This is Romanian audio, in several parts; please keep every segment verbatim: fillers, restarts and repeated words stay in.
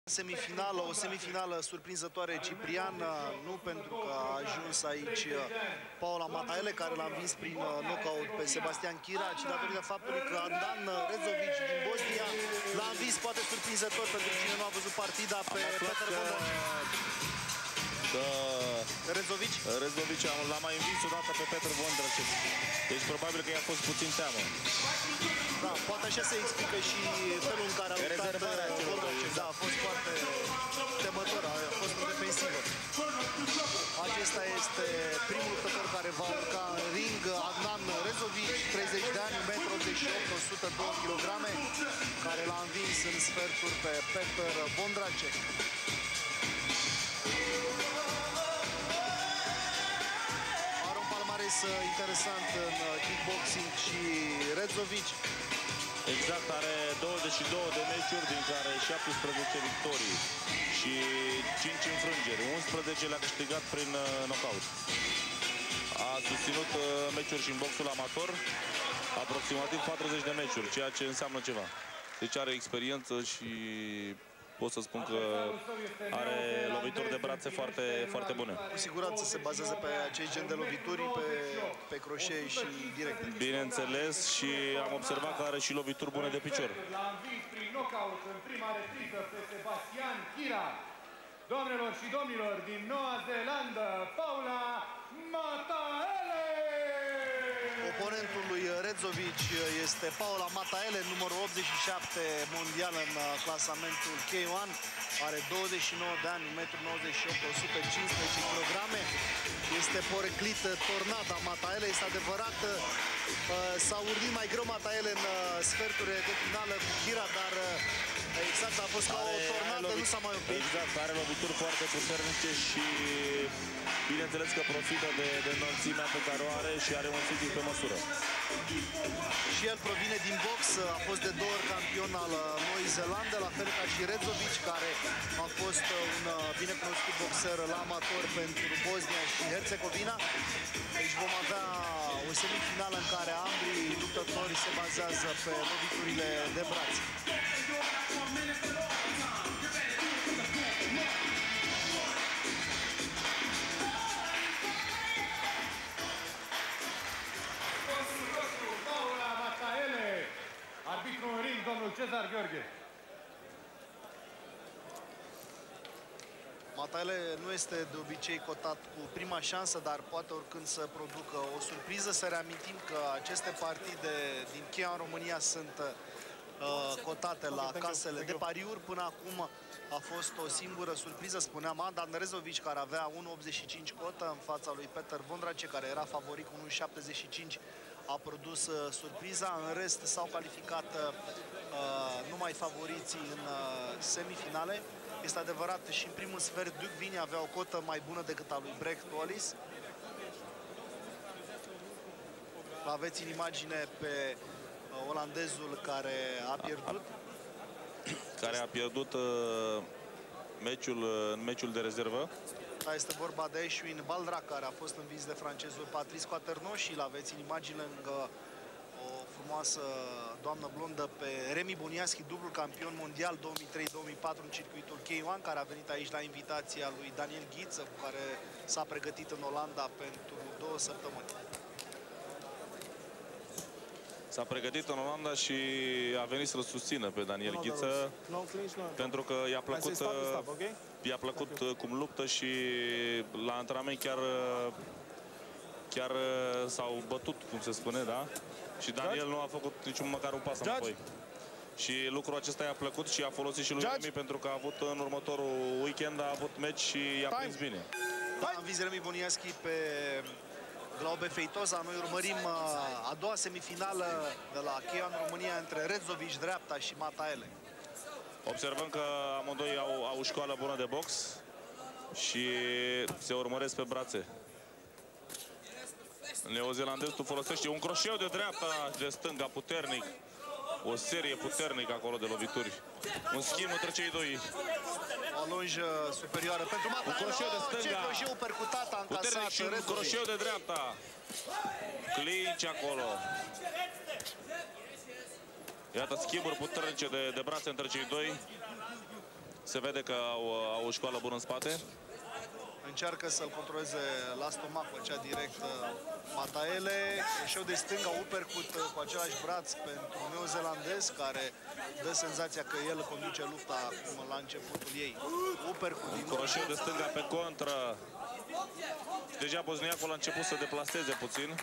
Semifinală, o semifinală surprinzătoare cipriană, nu pentru că a ajuns aici Paula Mataele, care l-a învins prin knockout pe Sebastian Chira, ci datorită faptului că Adnan Rezovic din Bosnia l-a învins poate surprinzător pentru cine nu a văzut partida pe Peter Bondracek. Că Rezovic? Rezovic l-a mai învins odată pe Peter Bondracek. Deci probabil că i-a fost puțin teamă. Da, poate așa se explică și felul în care a luptat Bondracek. Da, a fost foarte temător, a fost în defensivă. Acesta este primul luptător care va urca în ring, Adnan Rezovic, treizeci de ani, unu metru optzeci și opt, o sută doi kilograme, care l-a învins în sferturi pe Peter Bondracek. Interesant în kickboxing și Rezovic. Exact, are douăzeci și două de meciuri, din care șaptesprezece victorii și cinci înfrângeri. unsprezece le-a câștigat prin knockout. A susținut meciuri și în boxul amator, aproximativ patruzeci de meciuri, ceea ce înseamnă ceva. Deci are experiență și pot să spun că are lovituri de brațe foarte, foarte bune. Cu siguranță se bazează pe acest gen de lovituri, pe, pe croșee și directe. Bineînțeles, și am observat că are și lovituri bune de picior. L-a învins prin knockout în prima repriză pe Sebastian Chira. Doamnelor și domnilor, din Noua Zeelandă, Paula Mataele! Oponentul lui Rezovic este Paula Mataele, numărul optzeci și șapte mondial în clasamentul K unu. Are douăzeci și nouă de ani, unu metru nouăzeci și opt, o sută cincisprezece kilograme. Este poreclit Tornada Mataele. Este adevărat, s-a urnit mai greu Mataele în sferturile de finală cu Chira, dar exact a fost ca o tornadă, nu s-a mai oprit. Exact, are lovituri foarte puternice și bineînțeles că profită de, de înălțimea pe care o are și are un fizic pe măsură. Și el provine din box, a fost de două ori campion al Noii Zeelande, la fel ca și Rezovic, care a fost un binecunoscut boxer la amator pentru Bosnia și Herțegovina. Deci vom avea o semifinală în care ambii luptători se bazează pe loviturile de braț. Arbitru în ring, domnul Cezar Gheorghe. Mataele nu este de obicei cotat cu prima șansă, dar poate oricând să producă o surpriză. Să reamintim că aceste partide din K unu în România sunt uh, cotate la casele de pariuri. Până acum a fost o singură surpriză, spuneam, Adnan Rezovic, care avea unu virgulă optzeci și cinci cotă în fața lui Peter Bondracek, care era favorit cu unu virgulă șaptezeci și cinci. A produs uh, surpriza. În rest s-au calificat uh, numai favoriții în uh, semifinale. Este adevărat, și în primul sfert Duc Vini avea o cotă mai bună decât a lui Brecht Wallis. Aveți în imagine pe uh, olandezul care a pierdut. Care a pierdut uh, meciul, uh, în meciul de rezervă. Da, este vorba de Eșuin Baldra, care a fost învins de francezul Patrice Quaterno, și l-aveți în imagine lângă o frumoasă doamnă blondă pe Remi Buniaschi, dublul campion mondial două mii trei două mii patru în circuitul K unu, care a venit aici la invitația lui Daniel Ghiță, cu care s-a pregătit în Olanda pentru două săptămâni. S-a pregătit în Olanda și a venit să-l susțină pe Daniel Ghiță, pentru că i-a plăcut, i-a plăcut cum luptă și la antrenament chiar, chiar s-au bătut, cum se spune, da? Și Daniel nu a făcut niciun măcar un pas înapoi. Și lucrul acesta i-a plăcut și a folosit și lui Remi, pentru că a avut în următorul weekend, a avut meci și i-a prins bine. Da, a învins Remi Buniaschi pe Glaube Feitosa. Noi urmărim a doua semifinală de la K unu în România între Rezovic dreapta și Mataele. Observăm că amândoi au, au școală bună de box și se urmăresc pe brațe. Neozelandezul folosește un croșeu de dreapta, de stânga puternic. O serie puternică acolo de lovituri. Un schimb între cei doi. O lungă superioară pentru Mataele. Un croșeu de stânga. Ce croșeu percutat a încasat. Puternic și un croșeu de dreapta. Clinci acolo. Iată schimburi puternice de, de brațe între cei doi. Se vede că au, au o școală bună în spate. Încearcă să-l controleze la stomac, făcea direct Mataele. Eșeu de stânga, uppercut cu același braț pentru neozelandez, care dă senzația că el conduce lupta acum la începutul ei. Uppercut din nou. Croșeu de stânga pe contră. Deja bosniacul a început să deplaseze puțin.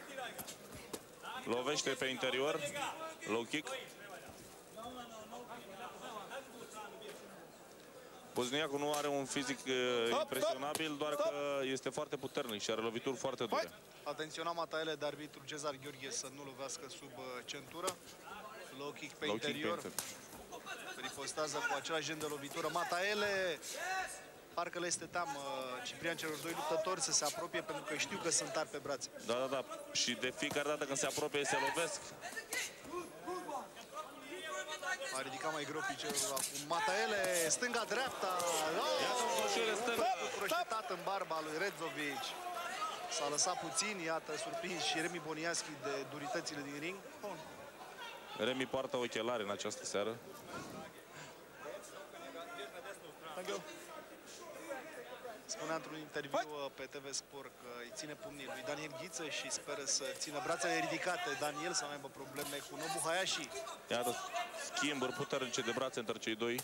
Lovește pe interior. Low kick. Bosniacul nu are un fizic uh, impresionabil, doar că este foarte puternic și are lovituri foarte dure. Atenționa Mataele de arbitru Cezar Gheorghe să nu lovească sub uh, centură. Low kick pe Low interior. kick pe Ripostează cu același gen de lovitură. Mataele, parcă le este teamă Ciprian celor doi luptători să se apropie, pentru că știu că sunt tari pe brațe. Da, da, da. Și de fiecare dată când se apropie, se lovesc. A ridicat mai greu piciorul acum. Mataele, stânga-dreapta. Oh! Iată un croșeu de stânga. Croșetat în barba lui Redzovic. S-a lăsat puțin, iată, surprins și Remi Boniaschi de duritățile din ring. Bun. Remi poartă ochelari în această seară. Spunea într-un interviu pe T V Sport că îi ține pumnii lui Daniel Ghiță și speră să țină brațele ridicate Daniel, să nu aibă probleme cu Nobu Hayashi. Iată, schimburi puternice de brațe între cei doi.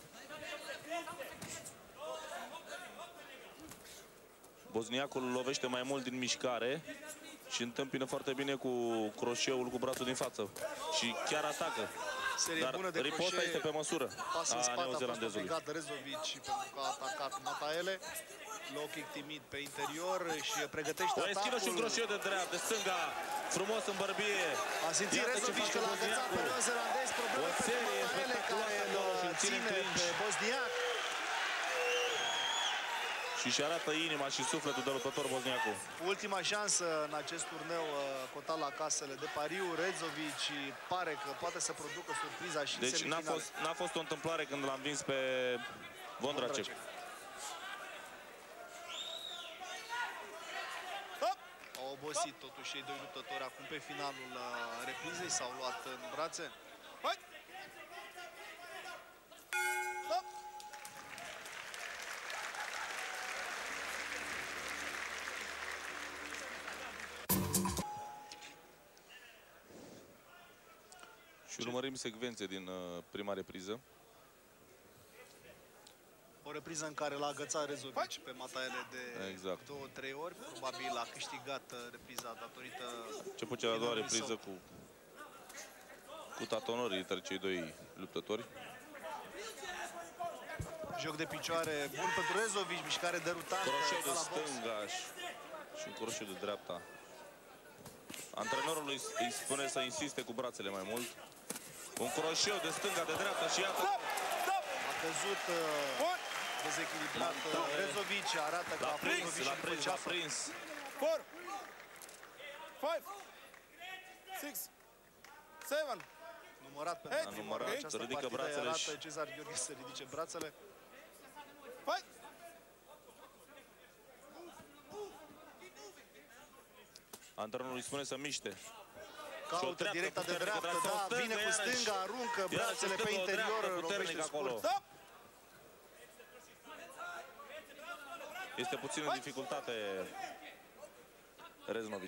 Bosniacul lovește mai mult din mișcare și întâmpină foarte bine cu croșeul cu brațul din față. Și chiar atacă. Serie Dar bună de riposta croșee, este pe măsură pas în a spate, a fost neozelandezului. obligat Rezovic pentru că a atacat Mataele. Low kick timid pe interior și pregătește O atacul. eschivă și un croșeu de dreapta, de stânga, frumos în bărbie. A simțit Rezovic că l-a agățat pe neozelandez. Probleme pentru Mataele, care îl ține pe bosniac. Și își arată inima și sufletul de luptător bosniacul. Ultima șansă în acest turneu cotat la casele de pariu. Redzovic pare că poate să producă surpriza și deci n-a fost, n-a fost o întâmplare când l-a învins pe Vondracek. Au obosit totuși cei doi luptători acum pe finalul reprizei, s-au luat în brațe. Și urmărim secvențe din uh, prima repriză. O repriză în care l-a agățat Rezovic pe Mataele de exact. două, trei ori. Probabil a câștigat repriza datorită... Început cea de-a doua repriză cu, cu tatonorii între cei doi luptători. Joc de picioare bun pentru Rezovic, mișcare derutantă. Croșeu de stânga și, și un croșeu de dreapta. Antrenorul îi, îi spune să insiste cu brațele mai mult. Un croșeu de stânga, de dreapta și iată. A căzut uh, dezechilibrat. Rezovic arată că a prins, l-a prins, l-a prins. four, five, six, seven. Numărat pentru a numărat, această să ridică partidă, brațele arată și... Cezar Gheorghe să ridice brațele. Fight. Antrenorul îi spune să miște. Caută directa de dreaptă, da, vine cu stânga, aruncă brațele pe interior, lovește scurt. Este puțin în dificultate Reznovic.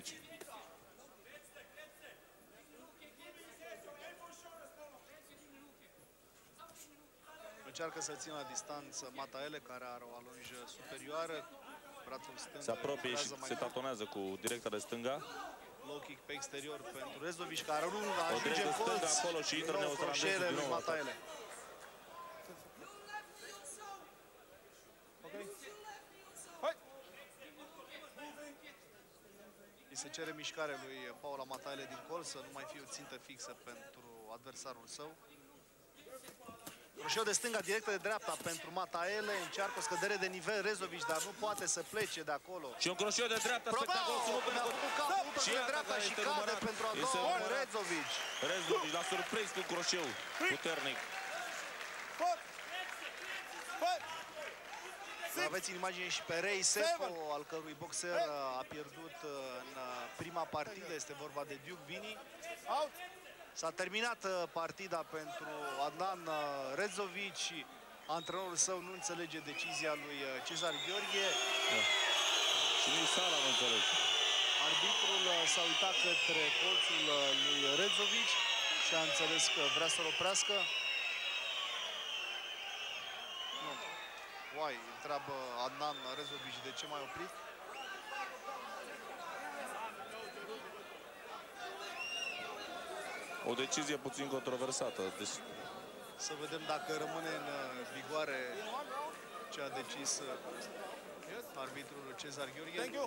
Încearcă să țină la distanță Mataele, care are o alonjă superioară. Brațul stâng se apropie și se tatonează cu directa de stânga. Low kick pe exterior pentru Rezovic, care aruncă, ajunge în colț. colț. Acolo și intră neozelandezul din nou. Mataele. Îi se cere mișcare lui Paula Mataele din colț, să nu mai fie o țintă fixă pentru adversarul său. Croșeu de stânga, directă de dreapta pentru Mataele. Încearcă o scădere de nivel Rezovic, dar nu poate să plece de acolo. Și un croșeu de dreapta spectacol. Mi-a făcut capul pe de dreapta și cade pentru a doua ori Rezovic. Rezovic l-a surprins cu croșeu puternic. Aveți în imagine și pe Ray Sefo, al cărui boxer a pierdut în prima partidă. Este vorba de Duke Vini. S-a terminat partida pentru Adnan Redzovic. antrenorul său nu înțelege decizia lui Cezar Gheorghe. Da. Și nici sala nu înțelege. Arbitrul s-a uitat către colțul lui Redzovici și a înțeles că vrea să-l oprească. Nu. Uai, întreabă Adnan Redzovici de ce m-ai oprit. O decizie puțin controversată. Deci... Să vedem dacă rămâne în vigoare ce a decis arbitrul Cezar Gheorghe. Thank you.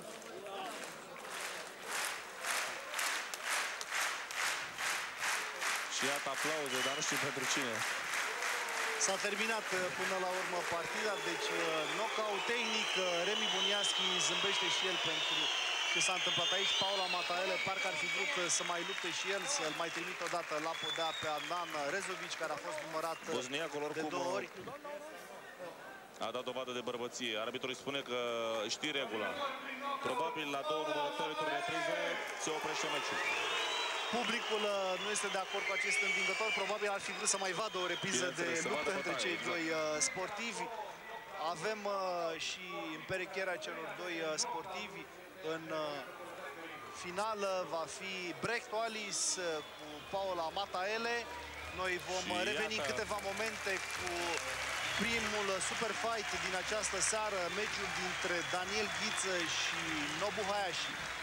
Și iată aplauze, dar nu știu pentru cine. S-a terminat până la urmă partida, deci knockout tehnic. Remi Buniaschi zâmbește și el pentru ce s-a întâmplat aici. Paula Mataele parcă ar fi vrut să mai lupte și el, să-l mai trimite odată la podea pe Adnan Redzovici, care a fost numărat Bosniacul de două ori. A dat dovadă de bărbăție. Arbitrul îi spune că știi regula. Probabil la două numărători de repriză se oprește meciul. Publicul nu este de acord cu acest învingător. Probabil ar fi vrut să mai vadă o repriză de luptă între cei exact. doi sportivi. Avem și împerecherea celor doi sportivi. În finală va fi Brecht Wallis cu Paula Mataele. Noi vom și reveni iată. în câteva momente cu primul super fight din această seară, meciul dintre Daniel Ghiță și Nobu Hayashi.